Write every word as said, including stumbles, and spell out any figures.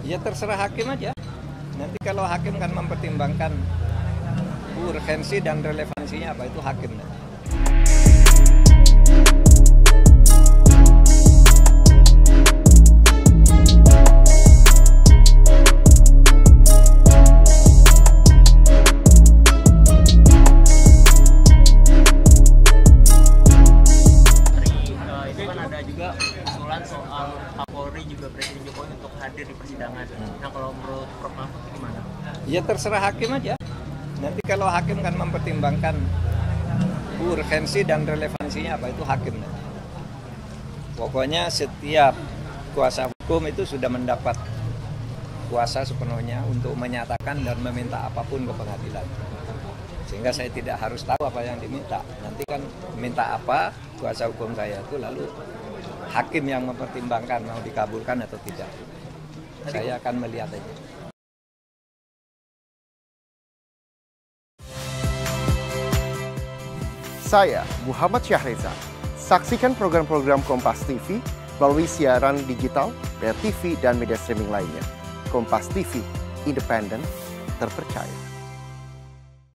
Ya terserah hakim aja. Nanti kalau hakim kan mempertimbangkan urgensi dan relevansinya apa, itu hakim nanti. Usulan soal Kapolri juga Presiden Jokowi untuk hadir di persidangan. Nah, kalau menurut Prof Mahfud gimana? Ya terserah hakim aja. Nanti kalau hakim kan mempertimbangkan urgensi dan relevansinya apa, itu hakim nanti. Pokoknya setiap kuasa hukum itu sudah mendapat kuasa sepenuhnya untuk menyatakan dan meminta apapun ke pengadilan. Sehingga saya tidak harus tahu apa yang diminta. Nanti kan minta apa kuasa hukum saya itu, lalu hakim yang mempertimbangkan mau dikabulkan atau tidak. Saya akan melihat aja. Saya Muhammad Syahreza. Saksikan program-program Kompas T V melalui siaran digital, Pay T V, dan media streaming lainnya. Kompas T V, independen, terpercaya.